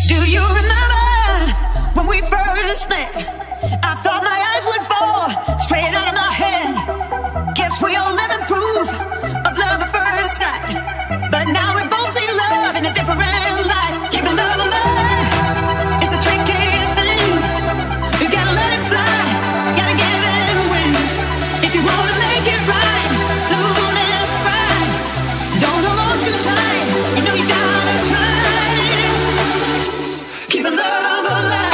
Do you remember when we first met? I thought my eyes would fall straight out of my head. Guess we all living proof of love at first sight. But now we both see love in a different light. Keeping love alive is a tricky thing. You gotta let it fly, gotta give it wings. If you wanna make it right, don't let it fry. Don't hold on too tight, you know you gotta try. Keeping love alive.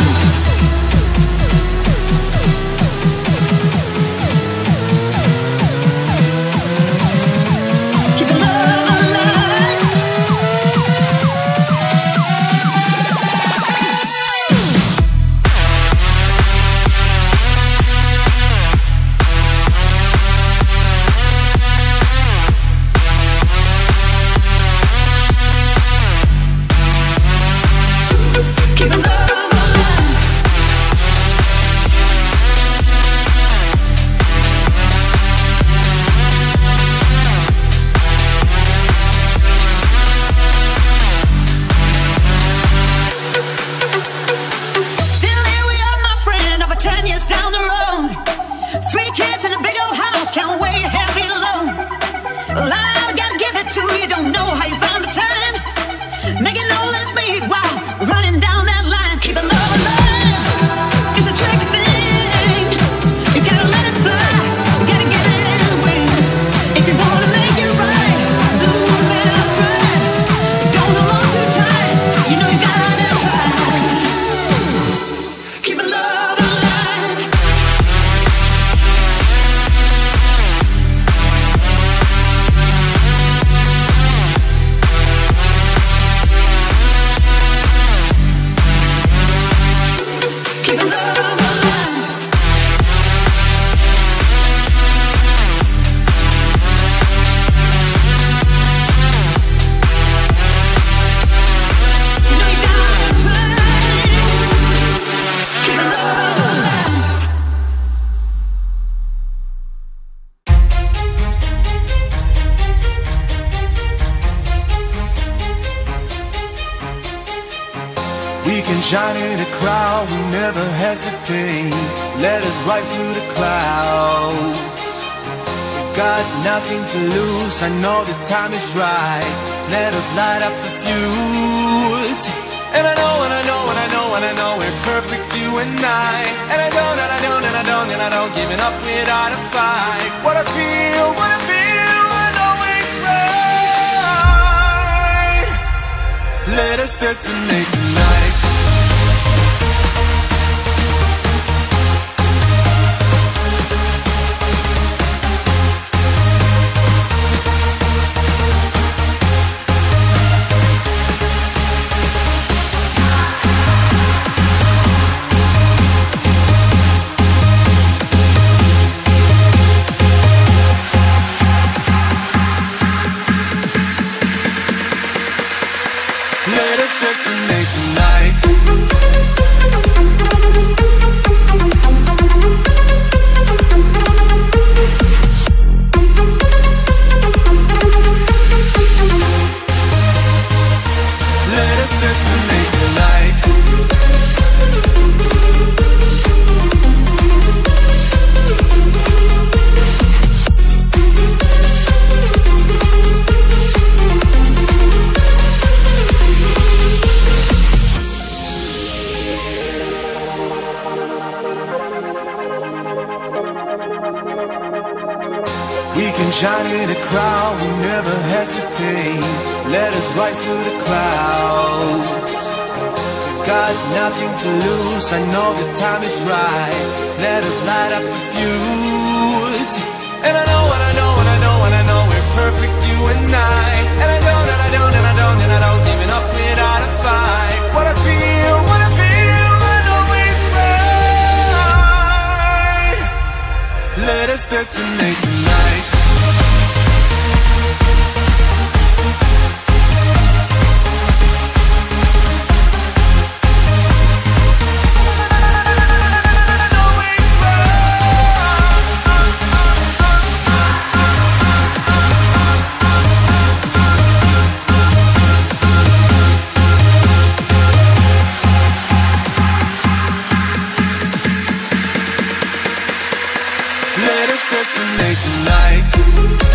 Shine in a crowd, we never hesitate. Let us rise to the clouds. We got nothing to lose, I know the time is right. Let us light up the fuse. And I know, and I know, and I know, and I know we're perfect, you and I. And I don't, and I don't, and I don't, and I don't giving up without a fight. What I feel, I know it's right. Let us detonate tonight. Let us detonate tonight. Let us detonate tonight. We can shine in a crowd, we never hesitate. Let us rise to the clouds. We got nothing to lose, I know the time is right. Let us light up the fuse. And I know, and I know, and I know, and I know we're perfect, you and I. And I don't, and I don't, and I don't, and I don't giving up without a fight. What I feel, I know it's right. Let us detonate tonight. hallucinate tonight.